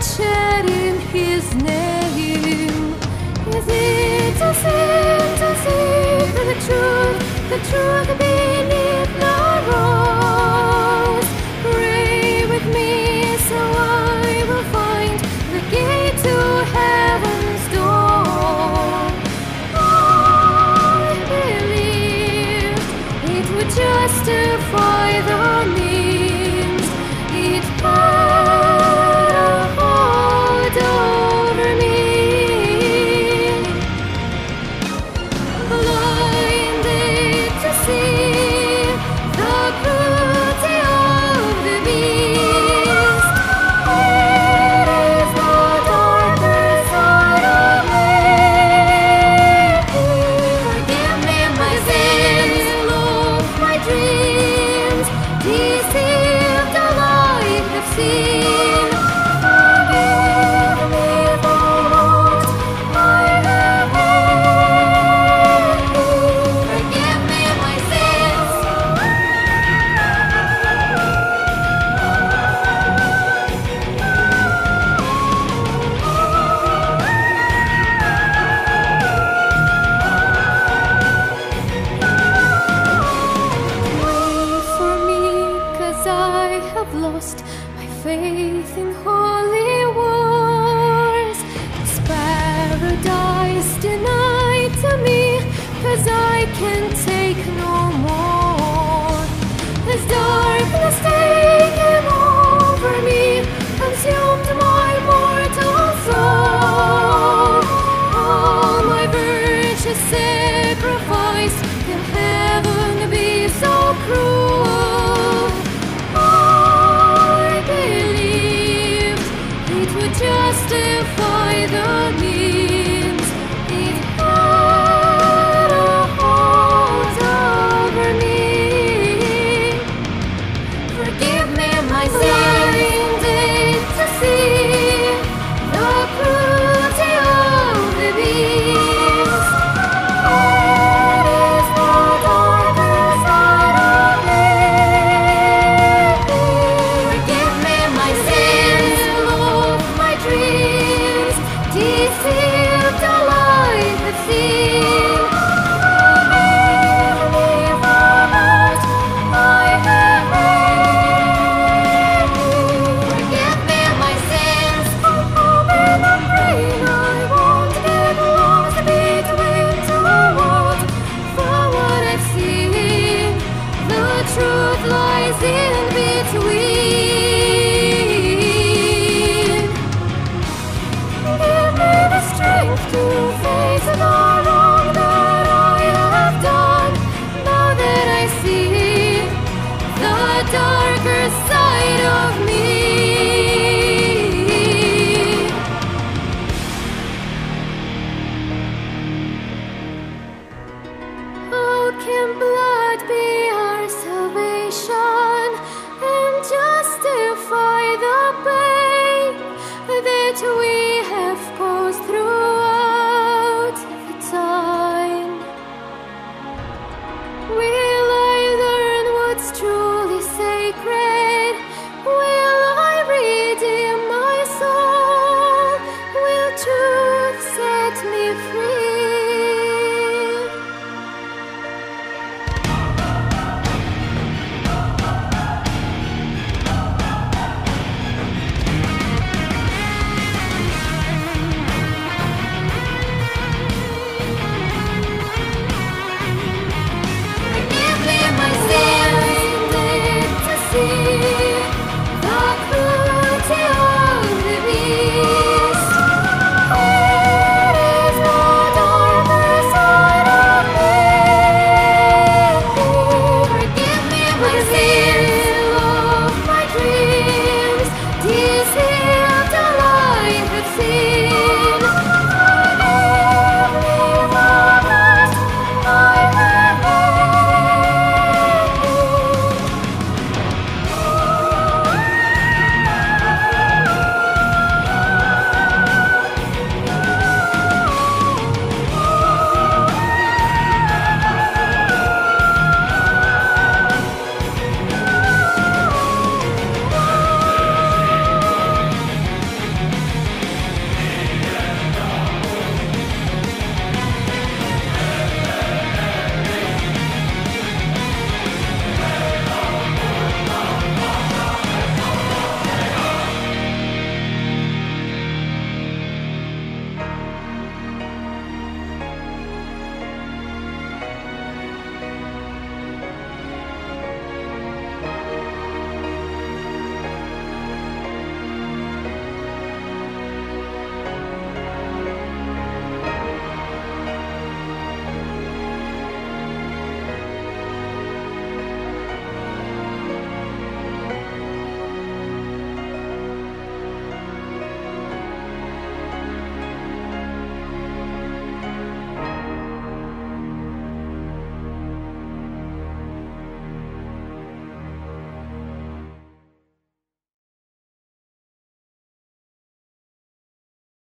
bloodshed in His name. Is it a sin to seek the truth beneath the rose? Pray with me so I will find the gate to heaven's door. I believe it would justify the means. It had a hold over me, blinded to see the cruelty of the beast. It is the darker side of me. Forgive me my sins, look my dreams, deceived all I have seen. Forgive me for what I have made. Forgive me my sins. Pray for me, 'cause I have lost my faith in holy wars. It's paradise denied to me, 'cause I can take no more. As darkness taken over me, consumed my mortal soul. All my virtues sacrificed, can heaven be so cruel? I believed it would justify the means. It had a hold over me. Forgive me my sins, blinded to see the cruelty of the beast. It is the darker side of me. Forgive me my sins, look my dreams, deceived all I have seen. Forgive me for what I have made. Forgive me my sins. I'm hoping and praying I won't get lost between two worlds. For what I've seen, the truth lies in between. Give me the strength to face the wrong that I have done. Now that I see the dark